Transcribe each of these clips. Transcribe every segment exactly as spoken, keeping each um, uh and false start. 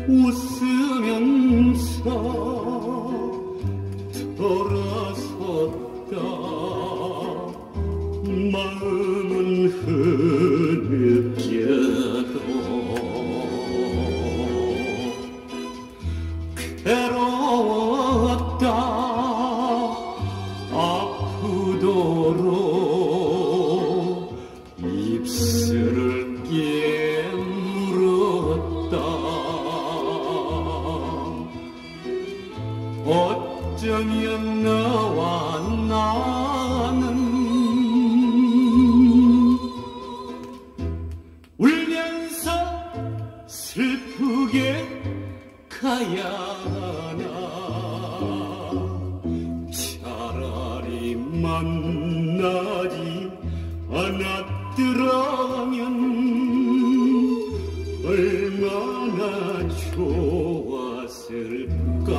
웃으면서 돌아섰다. 마음은 흐느껴도 괴로웠다. 아프도록 입술을 깨물었다. 어쩌면 너와 나는 울면서 슬프게 가야 하나. 차라리 만나지 않았더라면 얼마나 좋았을까.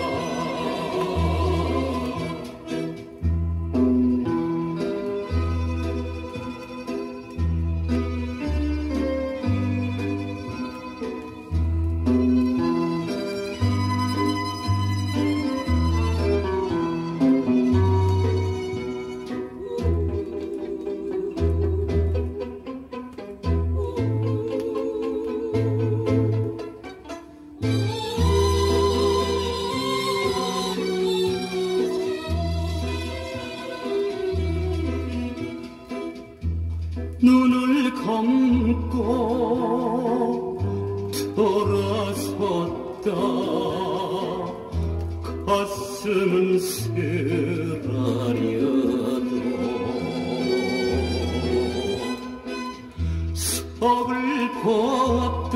눈을 감고 돌아섰다. 가슴은 쓰라려도 서글펐다.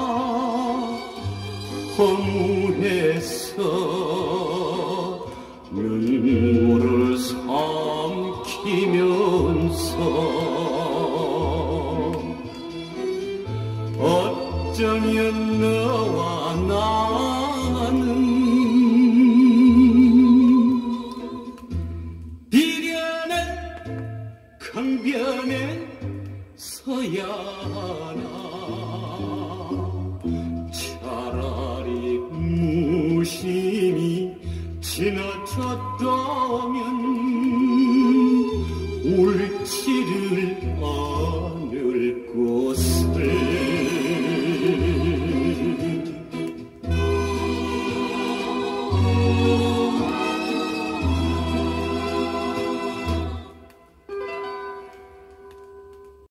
허무해서 눈물을 삼키면서 어쩌면 너와 나는 비련의 강변에 서야 하나. 차라리 무심히 지나쳤다면 울지를 않을 것을. Oh